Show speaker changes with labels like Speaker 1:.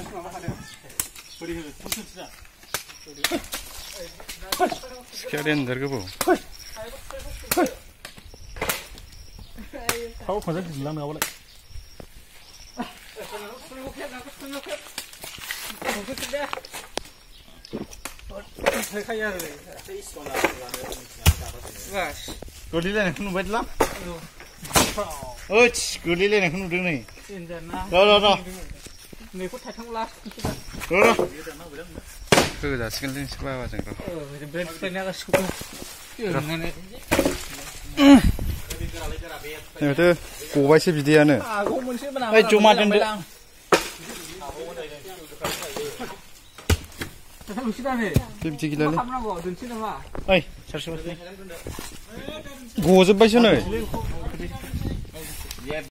Speaker 1: Siapa yang tergabung? Kau macam hilang nggak boleh. Gulile nak kunu bedlam? Oh, gulile nak kunu deng ni. Dah. Ni kau thay thang las. Dah. Kau dah sekali sebab apa cakap? Ben nak suku. Itu kubai sih dia ni. Cuma dendek. Fifty kilo le. Ay, sarsu. Gozeb baca ni.